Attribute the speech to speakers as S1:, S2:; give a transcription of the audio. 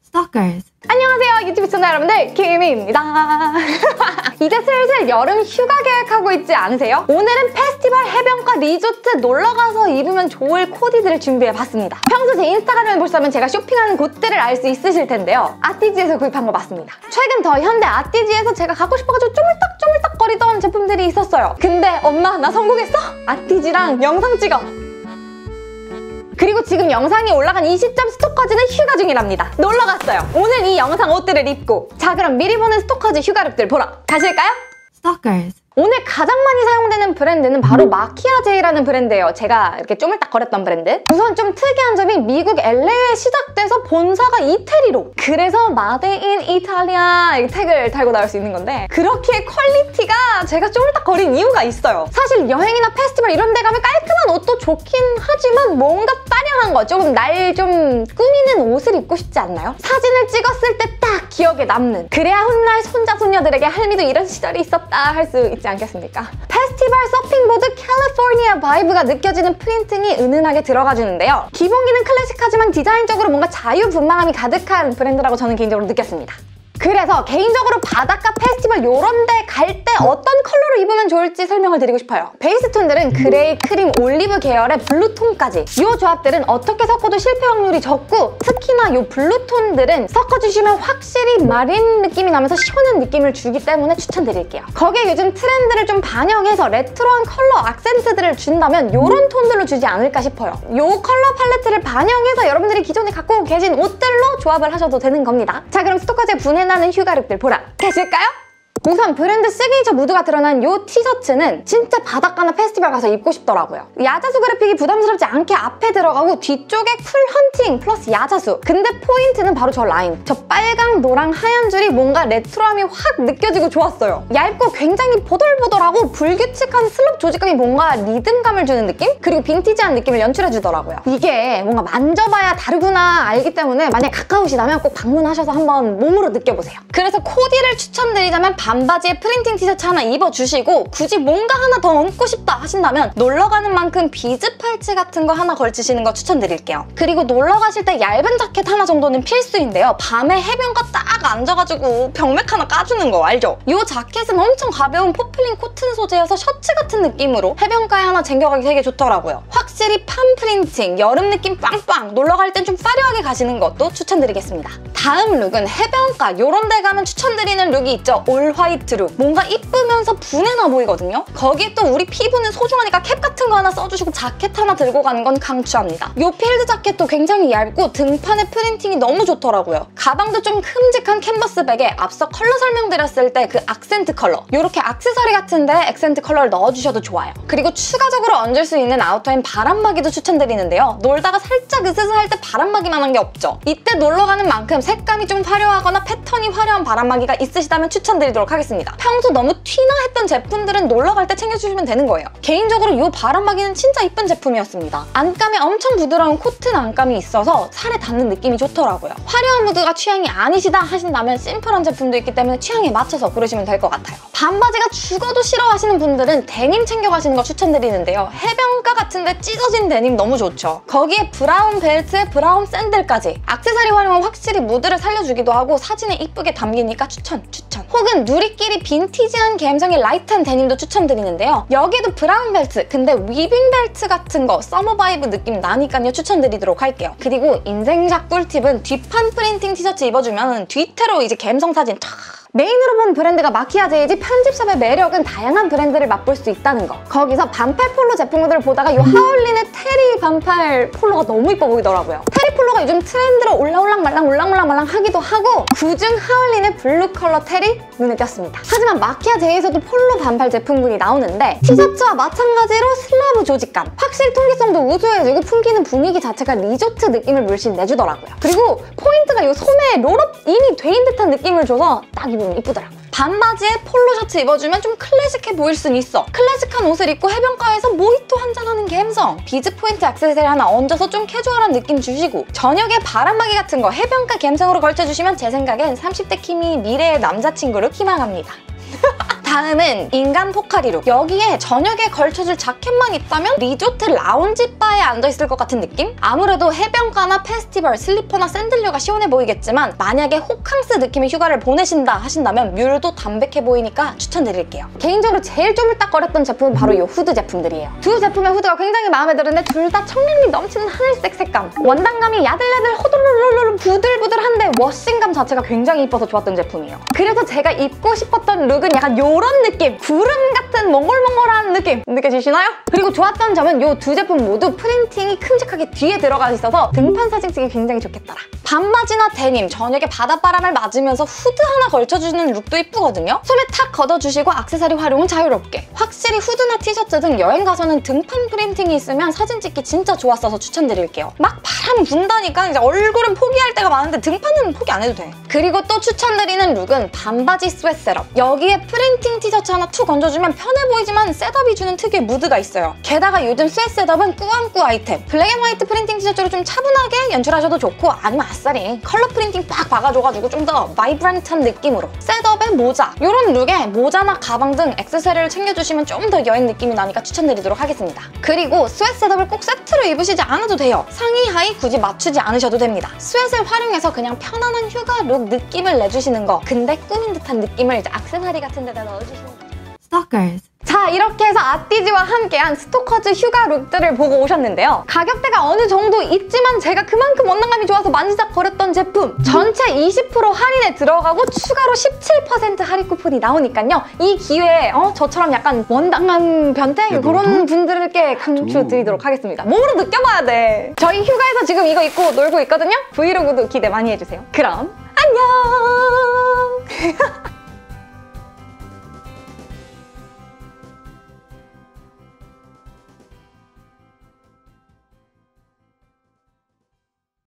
S1: Stalkers.
S2: 안녕하세요 유튜브 시청자 여러분들, 김희입니다. 이제 슬슬 여름 휴가 계획하고 있지 않으세요? 오늘은 페스티벌, 해변가, 리조트 놀러가서 입으면 좋을 코디들을 준비해봤습니다. 평소 제 인스타그램을 보시다면 제가 쇼핑하는 곳들을 알 수 있으실 텐데요. 아띠지에서 구입한 거 맞습니다. 최근 더 현대 아띠지에서 제가 갖고 싶어가지고 쪼물딱쪼물딱거리던 제품들이 있었어요. 근데 엄마 나 성공했어? 아띠지랑 영상 찍어! 그리고 지금 영상이 올라간 이 시점 스토커즈는 휴가 중이랍니다. 놀러갔어요. 오늘 이 영상 옷들을 입고. 자, 그럼 미리 보는 스토커즈 휴가룩들 보러 가실까요?
S1: Stalkers.
S2: 오늘 가장 많이 사용되는 브랜드는 바로 마키아제이라는 브랜드예요. 제가 이렇게 쪼물딱거렸던 브랜드. 우선 좀 특이한 점이 미국 LA에 시작돼서 본사가 이태리로, 그래서 Made in Italia 이 태그를 달고 나올 수 있는 건데, 그렇게 퀄리티가 제가 쪼물딱거린 이유가 있어요. 사실 여행이나 페스티벌 이런 데 가면 깔끔한 옷도 좋긴 하지만 뭔가 빠량한 거, 조금 날 좀 꾸미는 옷을 입고 싶지 않나요? 사진을 찍었을 때 딱 기억에 남는, 그래야 훗날 손자 손녀들에게 할미도 이런 시절이 있었다 할 수 있지 않겠습니까? 페스티벌 서핑보드 캘리포니아 바이브가 느껴지는 프린팅이 은은하게 들어가 주는데요. 기본기는 클래식하지만 디자인적으로 뭔가 자유분방함이 가득한 브랜드라고 저는 개인적으로 느꼈습니다. 그래서 개인적으로 바닷가, 페스티벌 요런 데 갈 때 어떤 컬러로 입으면 좋을지 설명을 드리고 싶어요. 베이스 톤들은 그레이, 크림, 올리브 계열의 블루톤까지. 이 조합들은 어떻게 섞어도 실패 확률이 적고, 특히나 이 블루톤들은 섞어주시면 확실히 마린 느낌이 나면서 시원한 느낌을 주기 때문에 추천드릴게요. 거기에 요즘 트렌드를 좀 반영해서 레트로한 컬러 악센트들을 준다면 이런 톤들로 주지 않을까 싶어요. 이 컬러 팔레트를 반영해서 여러분들이 기존에 갖고 계신 옷들로 조합을 하셔도 되는 겁니다. 자, 그럼 스토커즈의 분해나는 휴가룩들 보러 가실까요? 우선 브랜드 시그니처 무드가 드러난 이 티셔츠는 진짜 바닷가나 페스티벌 가서 입고 싶더라고요. 야자수 그래픽이 부담스럽지 않게 앞에 들어가고 뒤쪽에 쿨 헌팅 플러스 야자수. 근데 포인트는 바로 저 라인. 저 빨강, 노랑, 하얀 줄이 뭔가 레트로함이 확 느껴지고 좋았어요. 얇고 굉장히 보들보들하고 불규칙한 슬럽 조직감이 뭔가 리듬감을 주는 느낌? 그리고 빈티지한 느낌을 연출해주더라고요. 이게 뭔가 만져봐야 다르구나 알기 때문에 만약 가까우시다면 꼭 방문하셔서 한번 몸으로 느껴보세요. 그래서 코디를 추천드리자면 반바지에 프린팅 티셔츠 하나 입어주시고, 굳이 뭔가 하나 더 얹고 싶다 하신다면 놀러가는 만큼 비즈 팔찌 같은 거 하나 걸치시는 거 추천드릴게요. 그리고 놀러가실 때 얇은 자켓 하나 정도는 필수인데요. 밤에 해변가 딱 앉아가지고 병맥 하나 까주는 거 알죠? 이 자켓은 엄청 가벼운 포플린 코튼 소재여서 셔츠 같은 느낌으로 해변가에 하나 챙겨가기 되게 좋더라고요. 확실히 팜 프린팅, 여름 느낌 빵빵, 놀러갈 땐 좀 화려하게 가시는 것도 추천드리겠습니다. 다음 룩은 해변가 요런 데 가면 추천드리는 룩이 있죠. 올 화이트 룩. 뭔가 이쁘면서 분해나 보이거든요. 거기에 또 우리 피부는 소중하니까 캡 같은 거 하나 써주시고 자켓 하나 들고 가는 건 강추합니다. 이 필드 자켓도 굉장히 얇고 등판의 프린팅이 너무 좋더라고요. 가방도 좀 큼직한 캔버스 백에 앞서 컬러 설명드렸을 때 그 악센트 컬러, 이렇게 액세서리 같은데 액센트 컬러를 넣어주셔도 좋아요. 그리고 추가적으로 얹을 수 있는 아우터인 바람막이도 추천드리는데요. 놀다가 살짝 으스스할 때 바람막이만 한 게 없죠. 이때 놀러가는 만큼 색감이 좀 화려하거나 패턴이 화려한 바람막이가 있으시다면 추천드리도록 하겠습니다. 평소 너무 튀나 했던 제품들은 놀러갈 때 챙겨주시면 되는 거예요. 개인적으로 이 바람막이는 진짜 이쁜 제품이었습니다. 안감에 엄청 부드러운 코튼 안감이 있어서 살에 닿는 느낌이 좋더라고요. 화려한 무드가 취향이 아니시다 하신다면 심플한 제품도 있기 때문에 취향에 맞춰서 고르시면 될 것 같아요. 반바지가 죽어도 싫어하시는 분들은 데님 챙겨가시는 거 추천드리는데요. 해변가 같은데 찢어진 데님 너무 좋죠. 거기에 브라운 벨트에 브라운 샌들까지. 액세서리 활용은 확실히 무드를 살려주기도 하고 사진에 이쁘게 담기니까 추천! 혹은 누리끼리 빈티지한 감성의 라이트한 데님도 추천드리는데요. 여기도 브라운 벨트, 근데 위빙 벨트 같은 거 서머 바이브 느낌 나니까요 추천드리도록 할게요. 그리고 인생샷 꿀팁은 뒷판 프린팅 티셔츠 입어주면 뒤태로 이제 감성 사진 탁! 메인으로 본 브랜드가 마키아제이지 편집샵의 매력은 다양한 브랜드를 맛볼 수 있다는 거. 거기서 반팔 폴로 제품들을 보다가 이 하울린의 테리 반팔 폴로가 너무 이뻐 보이더라고요. 테리 폴로가 요즘 트렌드로 올랑말랑 하기도 하고, 그중 하울린의 블루 컬러 테리 눈에 띄었습니다. 하지만 마키아제이에서도 폴로 반팔 제품군이 나오는데 티셔츠와 마찬가지로 슬라브 조직감, 확실히 통기성도 우수해지고 풍기는 분위기 자체가 리조트 느낌을 물씬 내주더라고요. 그리고 포인트가 이 소매에 롤업 이미 돼인 듯한 느낌을 줘서 딱 입으면 이쁘더라고요. 반바지에 폴로 셔츠 입어주면 좀 클래식해 보일 순 있어. 클래식한 옷을 입고 해변가에서 모히또 한잔하는 감성. 비즈 포인트 액세서리 하나 얹어서 좀 캐주얼한 느낌 주시고, 저녁에 바람막이 같은 거 해변가 감성으로 걸쳐주시면 제 생각엔 30대 킴이 미래의 남자친구를 희망합니다. 다음은 인간 포카리 룩. 여기에 저녁에 걸쳐줄 자켓만 있다면 리조트 라운지 바에 앉아있을 것 같은 느낌? 아무래도 해변가나 페스티벌, 슬리퍼나 샌들류가 시원해 보이겠지만 만약에 호캉스 느낌의 휴가를 보내신다 하신다면 뮬도 담백해 보이니까 추천드릴게요. 개인적으로 제일 쪼물딱거렸던 제품은 바로 이 후드 제품들이에요. 두 제품의 후드가 굉장히 마음에 드는데 둘 다 청량미 넘치는 하늘색 색감. 원단감이 야들야들 호들룰룰 부들부들한데 워싱감 자체가 굉장히 이뻐서 좋았던 제품이에요. 그래서 제가 입고 싶었던 룩은 약간 요런 느낌! 구름 같은 몽글몽글한 느낌 느껴지시나요? 그리고 좋았던 점은 이 두 제품 모두 프린팅이 큼직하게 뒤에 들어가 있어서 등판 사진 찍기 굉장히 좋겠더라. 반바지나 데님, 저녁에 바닷바람을 맞으면서 후드 하나 걸쳐주는 룩도 이쁘거든요? 소매 탁 걷어주시고 액세서리 활용은 자유롭게. 확실히 후드나 티셔츠 등 여행 가서는 등판 프린팅이 있으면 사진 찍기 진짜 좋았어서 추천드릴게요. 막 바람 분다니까 이제 얼굴은 포기할 때가 많은데 등판은 포기 안 해도 돼. 그리고 또 추천드리는 룩은 반바지 스웨트 셋업. 여기에 프린팅 티셔츠 하나 툭 얹어주면 편해 보이지만 셋업이 주는 특유의 무드가 있어요. 게다가 요즘 스웨트 셋업은 꾸안꾸 아이템. 블랙 앤 화이트 프린팅 티셔츠로 좀 차분하게 연출하셔도 좋고 아니면 아싸리 컬러 프린팅 빡 박아줘가지고 좀 더 바이브런트한 느낌으로. 셋업에 모자. 이런 룩에 모자나 가방 등 액세서리를 챙겨주시면 좀 더 여행 느낌이 나니까 추천드리도록 하겠습니다. 그리고 스웨트 셋업을 꼭 세트로 입으시지 않아도 돼요. 상의, 하의 굳이 맞추지 않으셔도 됩니다. 스웨트를 활용해서 그냥 편안한 휴가 룩 느낌을 내주시는 거. 근데 꾸민 듯한 느낌을 이제 액세서리 같은 데다 넣어주시는 거.
S1: Stalkers.
S2: 자, 이렇게 해서 아띠지와 함께한 스토커즈 휴가 룩들을 보고 오셨는데요. 가격대가 어느 정도 있지만 제가 그만큼 원단감이 좋아서 만지작거렸던 제품 전체 20% 할인에 들어가고 추가로 17% 할인 쿠폰이 나오니까요. 이 기회에 저처럼 약간 원단감 변태? 그런 분들께 강추드리도록 하겠습니다. 몸으로 느껴봐야 돼. 저희 휴가에서 지금 이거 입고 놀고 있거든요. 브이로그도 기대 많이 해주세요. 그럼 안녕!